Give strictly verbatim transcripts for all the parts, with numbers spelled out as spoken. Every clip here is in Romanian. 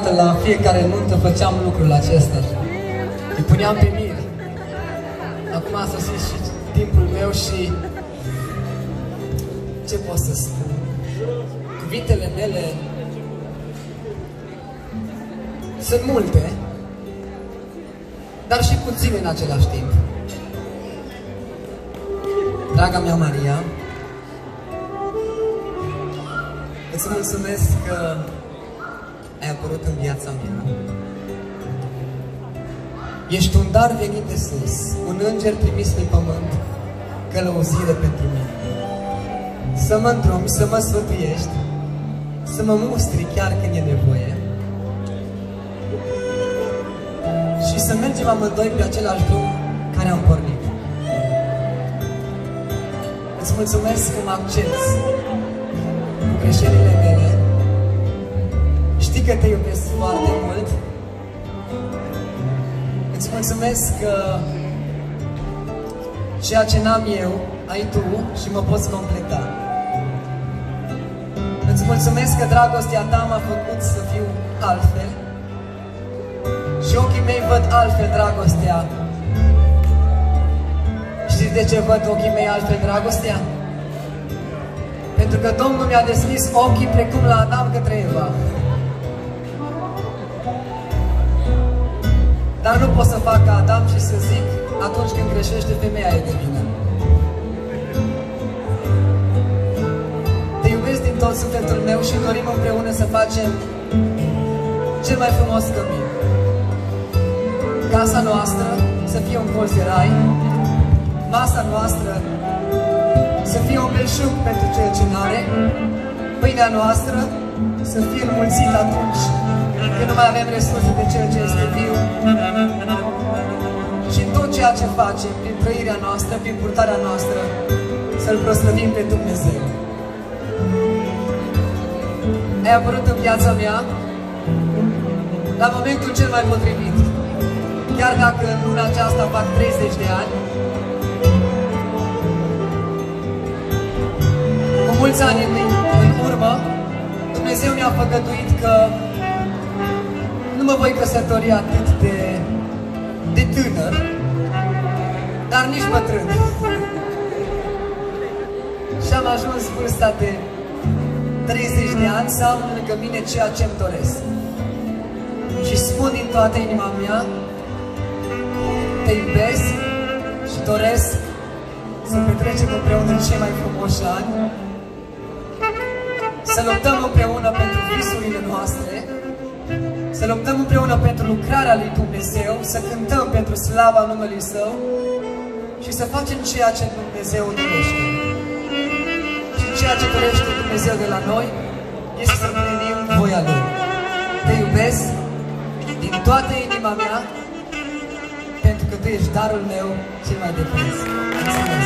dată la fiecare nuntă făceam lucrul acesta. Îi puneam pe mir. Acum a sosit și timpul meu și... ce pot să spun? Cuvintele mele sunt multe, dar și puține în același timp. Draga mea Maria, îți mulțumesc că ai apărut în viața mea. Ești un dar venit de sus, un înger trimis pe pământ, călăuzire pentru mine. Să mă îndrumi, să mă sfătuiești, să mă mustri chiar când e nevoie și să mergem amândoi pe același drum care am pornit. Îți mulțumesc că mă accepți cu greșelile mele. Știi că te iubesc foarte mult. Îți mulțumesc că ceea ce n-am eu, ai tu și mă poți completa. Îți mulțumesc că dragostea ta m-a făcut să fiu altfel și ochii mei văd altfel dragostea. Știți de ce văd ochii mei altfel dragostea? Pentru că Domnul mi-a deschis ochii precum la Adam către Eva. Dar nu pot să fac ca Adam și să zic, atunci când greșește, femeia e de vină. Te iubesc din tot sufletul meu și dorim împreună să facem cel mai frumos cămin. Casa noastră să fie un colț de rai, masa noastră să fie un belșug pentru cel ce n-are, pâinea noastră să fie înmulțită atunci când nu mai avem resurse de cel ce este viu. Și în tot ceea ce facem, prin trăirea noastră, prin purtarea noastră, să-L proslăvim pe Dumnezeu. Ai apărut în viața mea la momentul cel mai potrivit. Chiar dacă în luna aceasta fac treizeci de ani, cu mulți ani în, în urmă, Dumnezeu mi-a făgăduit că nu mă voi căsători atât de, de tânăr, dar nici bătrân. Și am ajuns vârsta de treizeci de ani să am lângă mine ceea ce-mi doresc. Și spun din toată inima mea, te iubesc și doresc să petrecem împreună cei mai frumoși ani, să luptăm împreună pentru visurile noastre, să luptăm împreună pentru lucrarea lui Dumnezeu, să cântăm pentru slava numelui Său și să facem ceea ce Dumnezeu dorește. Și ceea ce dorește Dumnezeu de la noi este să împlinim voia Lui. Te iubesc din toată inima mea, pentru că Tu ești darul meu cel mai de preț. Mulțumesc!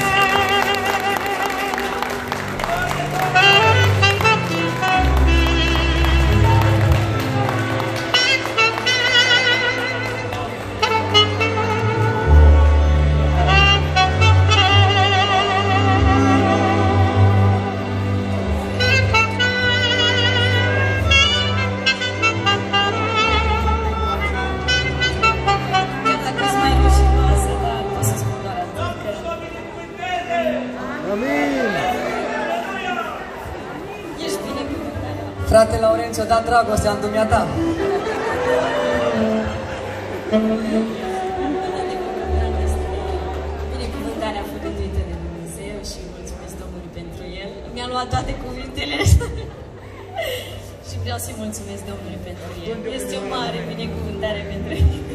Frate Laurențiu, da dragostea în dumneata. Binecuvântarea făgăduită de Dumnezeu și mulțumesc Domnului pentru El. Mi-a luat toate cuvintele și vreau să-i mulțumesc Domnului pentru El. Este o mare binecuvântare pentru El.